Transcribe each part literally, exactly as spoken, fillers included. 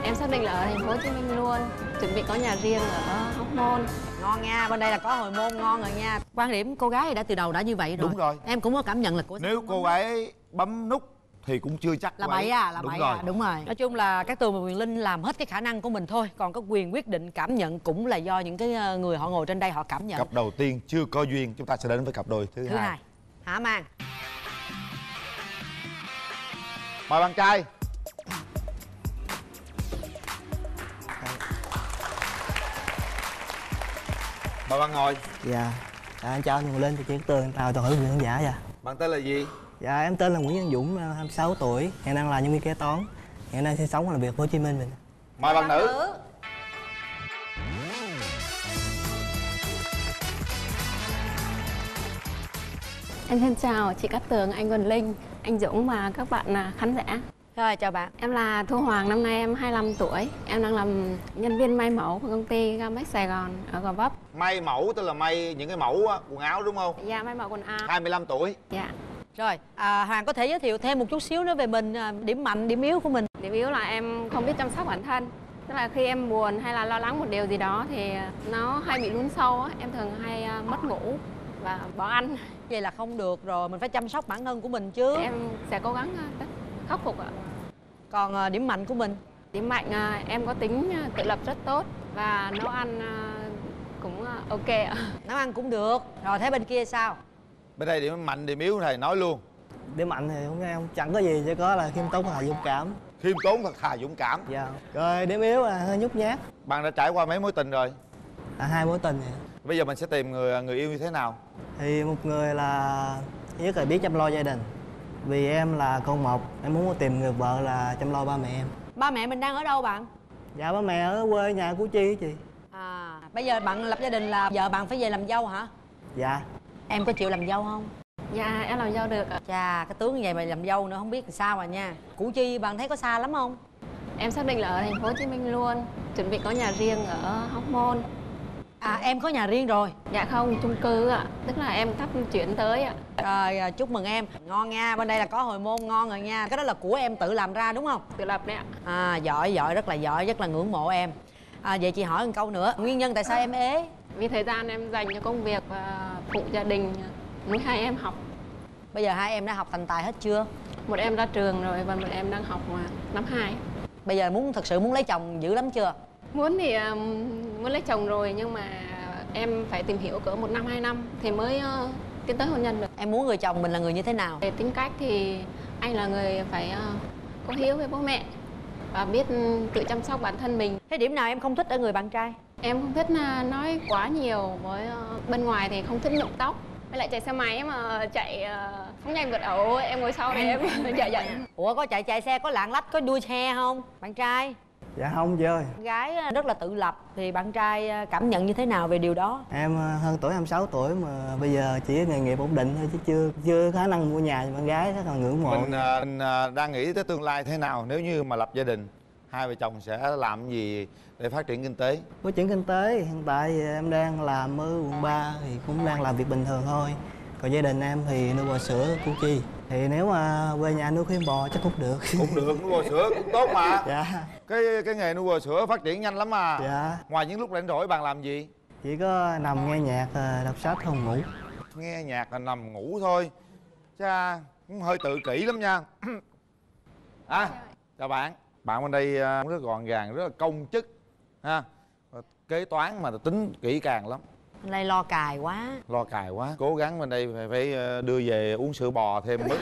Em xác định là ở thành phố Hồ Chí Minh luôn, chuẩn bị có nhà riêng ở Hóc Môn. Ngon nha, bên đây là có hồi môn ngon rồi nha. Quan điểm cô gái đã từ đầu đã như vậy rồi. Đúng rồi. Em cũng có cảm nhận là cô nếu cô ấy bấm nút thì cũng chưa chắc là bậy à, là bậy à, đúng rồi. Nói chung là Cát Tường và Quyền Linh làm hết cái khả năng của mình thôi, còn có quyền quyết định cảm nhận cũng là do những cái người họ ngồi trên đây họ cảm nhận. Cặp đầu tiên chưa có duyên, chúng ta sẽ đến với cặp đôi thứ, thứ hai. hai. Hả Mang? Mời bạn trai. Mời bạn ngồi. Dạ, dạ em chào anh Quyền Linh, chị Cát Tường, chào toàn thể quý khán giả. Dạ. Bạn tên là gì? Dạ em tên là Nguyễn Văn Dũng, hai mươi sáu tuổi, hiện đang là nhân viên kế toán, hiện đang sinh sống và làm việc ở Hồ Chí Minh mình. Mời bạn nữ. Em xin chào chị Cát Tường, anh Quyền Linh, anh Dũng và các bạn khán giả. Rồi chào bạn. Em là Thu Hoàng, năm nay em hai mươi lăm tuổi. Em đang làm nhân viên may mẫu của công ty Gamex Sài Gòn ở Gò Vấp. May mẫu tức là may những cái mẫu á, quần áo đúng không? Dạ, may mẫu quần áo. hai mươi lăm tuổi. Dạ. Rồi, à, Hoàng có thể giới thiệu thêm một chút xíu nữa về mình, điểm mạnh, điểm yếu của mình. Điểm yếu là em không biết chăm sóc bản thân. Tức là khi em buồn hay là lo lắng một điều gì đó thì nó hay bị lún sâu á. Em thường hay mất ngủ và bỏ ăn. Vậy là không được rồi, mình phải chăm sóc bản thân của mình chứ. Em sẽ cố gắng khắc phục ạ. Còn à, điểm mạnh của mình? Điểm mạnh à, em có tính tự lập rất tốt và nấu ăn à, cũng à, ok ạ. Nấu ăn cũng được. Rồi thế bên kia sao? Bên đây điểm mạnh, điểm yếu thầy nói luôn. Điểm mạnh thì không em chẳng có gì, chỉ có là khiêm tốn và dũng cảm. Khiêm tốn thật thà dũng cảm. Dạ. Rồi điểm yếu là hơi nhút nhát. Bạn đã trải qua mấy mối tình rồi? Là hai mối tình. Bây giờ mình sẽ tìm người người yêu như thế nào? Thì một người là thứ nhất là biết chăm lo gia đình. Vì em là con một, em muốn tìm người vợ là chăm lo ba mẹ em. Ba mẹ mình đang ở đâu bạn? Dạ ba mẹ ở quê nhà Củ Chi chị. À, bây giờ bạn lập gia đình là vợ bạn phải về làm dâu hả? Dạ. Em có chịu làm dâu không? Dạ em làm dâu được ạ. Chà, cái tướng như vậy mà làm dâu nữa không biết làm sao à nha. Củ Chi bạn thấy có xa lắm không? Em xác định là ở thành phố Hồ Chí Minh luôn, chuẩn bị có nhà riêng ở Hóc Môn. À em có nhà riêng rồi? Dạ không, chung cư ạ, tức là em thắp chuyển tới ạ. Rồi chúc mừng em. Ngon nha, bên đây là có hồi môn ngon rồi nha. Cái đó là của em tự làm ra đúng không? Tự lập đấy ạ. À giỏi giỏi, rất là giỏi, rất là ngưỡng mộ em. À, vậy chị hỏi một câu nữa, nguyên nhân tại sao em ế? Vì thời gian em dành cho công việc và phụ gia đình, nuôi hai em học. Bây giờ hai em đã học thành tài hết chưa? Một em ra trường rồi và một em đang học năm hai. Bây giờ muốn thật sự muốn lấy chồng dữ lắm chưa? Muốn thì um, muốn lấy chồng rồi nhưng mà em phải tìm hiểu cỡ một năm hai năm thì mới uh, tiến tới hôn nhân được. Em muốn người chồng mình là người như thế nào? Về tính cách thì anh là người phải uh, có hiếu với bố mẹ và biết tự chăm sóc bản thân mình. Thế điểm nào em không thích ở người bạn trai? Em không thích uh, nói quá nhiều, với uh, bên ngoài thì không thích nhuộm tóc. Với lại chạy xe máy mà chạy uh, phóng nhanh vượt ẩu, em ngồi sau này em dạ dạ. Ủa có chạy chạy xe có lạng lách có đua xe không bạn trai? Dạ không chị ơi. Gái rất là tự lập thì bạn trai cảm nhận như thế nào về điều đó? Em hơn tuổi hai mươi sáu tuổi mà bây giờ chỉ nghề nghiệp ổn định thôi chứ chưa chưa khả năng mua nhà cho bạn gái, rất là ngưỡng mộ. Mình, uh, mình uh, đang nghĩ tới tương lai thế nào nếu như mà lập gia đình, hai vợ chồng sẽ làm gì để phát triển kinh tế? Phát triển kinh tế hiện tại thì em đang làm ở quận ba thì cũng đang làm việc bình thường thôi. Còn gia đình em thì nuôi bò sữa ở Củ Chi. Thì nếu mà quê nhà nuôi khuyên bò chắc cũng được. Cũng được, nuôi bò sữa cũng tốt mà. Dạ. Cái cái nghề nuôi bò sữa phát triển nhanh lắm mà. Dạ. Ngoài những lúc rảnh rỗi bạn làm gì? Chỉ có nằm nghe nhạc, đọc sách, không ngủ. Nghe nhạc là nằm ngủ thôi. Cha cũng hơi tự kỷ lắm nha. À, chào bạn. Bạn bên đây rất gọn gàng, rất là công chức ha. Kế toán mà tính kỹ càng lắm. Bên đây lo cài quá. Lo cài quá. Cố gắng bên đây phải, phải đưa về uống sữa bò thêm mức.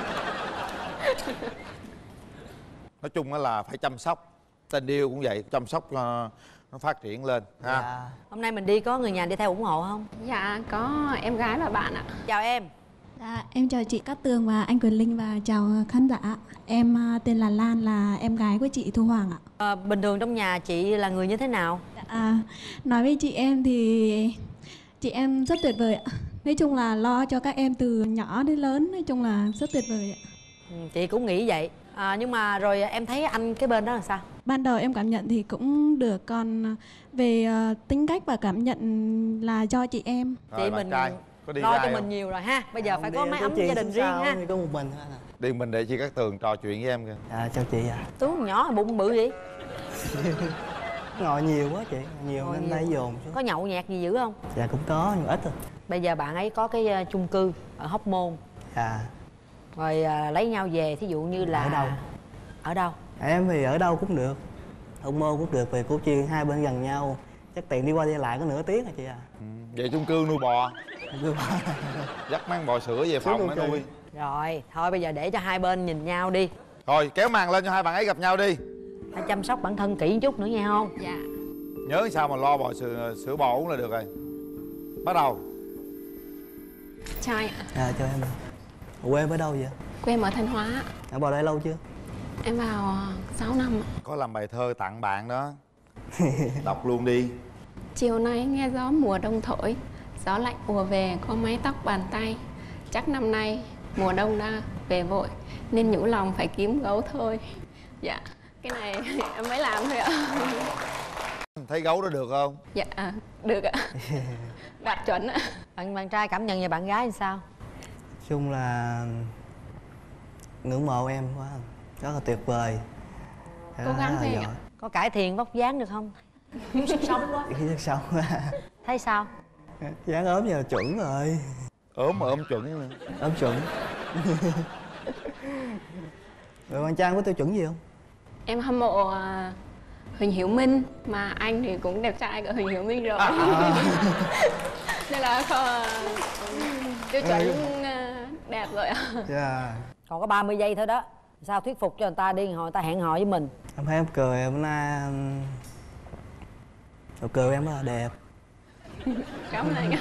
Nói chung là phải chăm sóc. Tình yêu cũng vậy, chăm sóc nó phát triển lên ha. Dạ. Hôm nay mình đi có người nhà đi theo ủng hộ không? Dạ có em gái và bạn ạ. Chào em. Dạ, em chào chị Cát Tường và anh Quyền Linh và chào khán giả. Em tên là Lan, là em gái của chị Thu Hoàng ạ. À, bình thường trong nhà chị là người như thế nào? À, nói với chị em thì chị em rất tuyệt vời ạ. Nói chung là lo cho các em từ nhỏ đến lớn, nói chung là rất tuyệt vời ạ. Ừ, chị cũng nghĩ vậy. À, nhưng mà rồi em thấy anh cái bên đó là sao? Ban đầu em cảm nhận thì cũng được, còn về uh, tính cách và cảm nhận là do chị em. Rồi, chị bạn mình trai có đi lo cho không? mình nhiều rồi ha. Bây giờ Không, phải đi có máy có ấm chuyện gia đình riêng sao ha. thì có một mình thôi à. Đi mình để chị Cát Tường trò chuyện với em kìa. Dạ chào chị ạ. Tướng nhỏ bụng bự vậy? Ngồi nhiều quá chị, nhiều Ngồi nên nhiều. lấy dồn xuống. Có nhậu nhẹt gì dữ không? Dạ cũng có nhưng ít thôi. Bây giờ bạn ấy có cái uh, chung cư ở Hóc Môn. Dạ. Rồi uh, lấy nhau về, thí dụ như là Ở đâu? Ở đâu? Em thì ở đâu cũng được, Hóc Môn cũng được, về Củ Chi hai bên gần nhau, chắc tiện đi qua đi lại có nửa tiếng à chị à. Ừ. Vậy chung cư nuôi bò, Cứ dắt mang bò sữa về phòng để nuôi. Rồi, thôi bây giờ để cho hai bên nhìn nhau đi. Thôi kéo màn lên cho hai bạn ấy gặp nhau đi. Phải chăm sóc bản thân kỹ một chút nữa nghe không? Dạ. Nhớ sao mà lo bò sữa, sữa bò uống là được rồi. Bắt đầu. Chào anh ạ. À cho em. Quê em ở đâu vậy? Quê em ở Thanh Hóa. Em vào đây lâu chưa? Em vào sáu năm ạ. Có làm bài thơ tặng bạn đó. Đọc luôn đi. Chiều nay nghe gió mùa đông thổi, gió lạnh ùa về có mái tóc bàn tay. Chắc năm nay mùa đông đã về vội, nên nhủ lòng phải kiếm gấu thôi. Dạ, cái này em mới làm thôi ạ. Thấy gấu đó được không? Dạ, được ạ. Đạt chuẩn ạ. Bạn bạn trai cảm nhận về bạn gái thì sao? Chung là ngưỡng mộ em quá, rất là tuyệt vời. Cố gắng Rất là thêm giỏi. ạ. Có cải thiện vóc dáng được không? Thiếu sức sống quá. Cái chất sống quá. Thấy sao? Dáng ốm giờ là chuẩn rồi. Ốm mà ốm chuẩn nữa. Ốm chuẩn. Rồi bạn trai có tiêu chuẩn gì không? Em hâm mộ à, Huỳnh Hiểu Minh, mà anh thì cũng đẹp trai của Huỳnh Hiểu Minh rồi. À. Nên là không, tiêu chuẩn à, đẹp rồi ạ. Dạ. Còn có ba mươi giây thôi đó. Sao thuyết phục cho người ta đi, hồi người ta hẹn hò với mình. Em thấy em cười hôm nay um, nụ cười của em rất là đẹp. Cảm ơn anh ạ.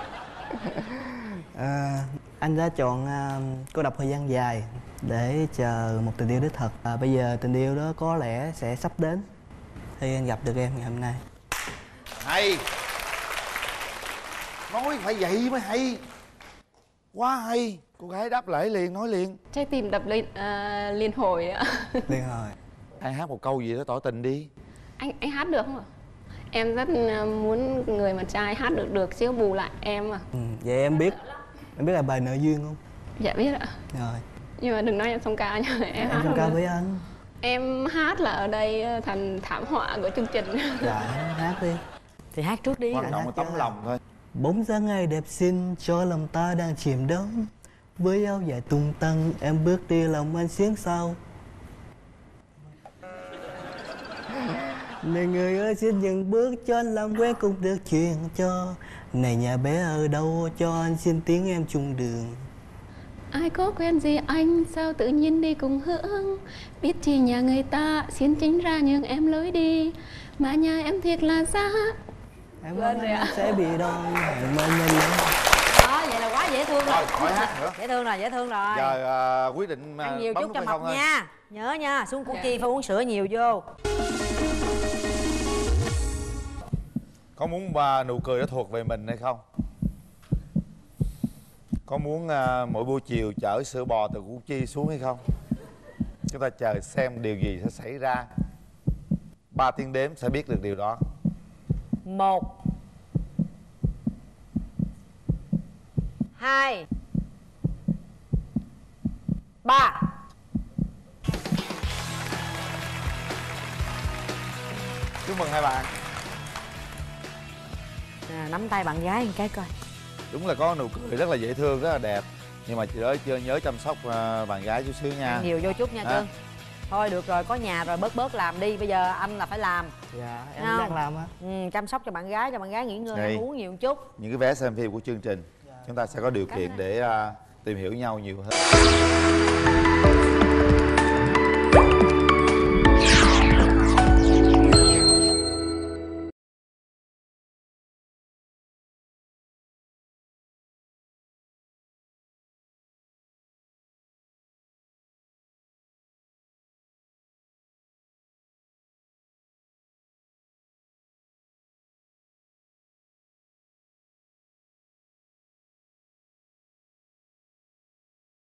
À, anh đã chọn uh, cô độc thời gian dài để chờ một tình yêu đích thực. À, bây giờ tình yêu đó có lẽ sẽ sắp đến khi anh gặp được em ngày hôm nay. Hay. Nói phải vậy mới hay. Quá hay. Cô gái đáp lại liền, nói liền. Trái tim đập lên à, liên hồi ạ. Liền rồi. Ai hát một câu gì đó tỏ tình đi. Anh anh hát được không ạ? Em rất à, muốn người mà trai hát được được chứ bù lại em à. Ừ, vậy em biết em biết là bài Nợ Duyên không? Dạ biết ạ. Rồi. Nhưng mà đừng nói em song ca nha. Em, Em hát song ca không được. với anh. Em hát là ở đây thành thảm họa của chương trình. Dạ hát đi. Thì hát trước đi. Quan trọng là tấm lòng thôi. Bóng dáng ai đẹp xinh cho lòng ta đang chìm đắm. Với áo dài tung tăng em bước đi lòng anh xiếng sau. Này người ơi xin dừng bước cho anh làm quen cũng được chuyện cho. Này nhà bé ở đâu cho anh xin tiếng em chung đường. Ai có quen gì anh sao tự nhiên đi cùng hướng. Biết chi nhà người ta xin chính ra nhường em lối đi. Mà nhà em thiệt là xa. Em Lên mong rồi anh ạ. sẽ bị đau hẹn anh nhanh lên. Đó, vậy là quá dễ thương rồi. Thôi, khỏi hát nữa. Dễ thương rồi, dễ thương rồi. Giờ à, quyết định à, Ăn nhiều bấm chút nút cho hay mập không thôi. nha. Nhớ nha, xuống Củ Dạ. Chi phải uống sữa nhiều vô. Có muốn à, nụ cười đó thuộc về mình hay không? Có muốn à, mỗi buổi chiều chở sữa bò từ Củ Chi xuống hay không? Chúng ta chờ xem điều gì sẽ xảy ra. Ba tiếng đếm sẽ biết được điều đó. Một, hai, ba. Chúc mừng hai bạn. À, nắm tay bạn gái một cái coi. Đúng là có nụ cười rất là dễ thương, rất là đẹp. Nhưng mà chị đó chưa nhớ chăm sóc à, bạn gái chút xíu nha. Ăn nhiều vô chút nha À. cưng. Thôi được rồi, có nhà rồi, bớt bớt làm đi. Bây giờ anh là phải làm. Dạ em Không. đang làm á. Ừ, chăm sóc cho bạn gái, cho bạn gái nghỉ ngơi, Này. ăn uống nhiều một chút. Những cái vé xem phim của chương trình, chúng ta sẽ có điều kiện để à, tìm hiểu nhau nhiều hơn.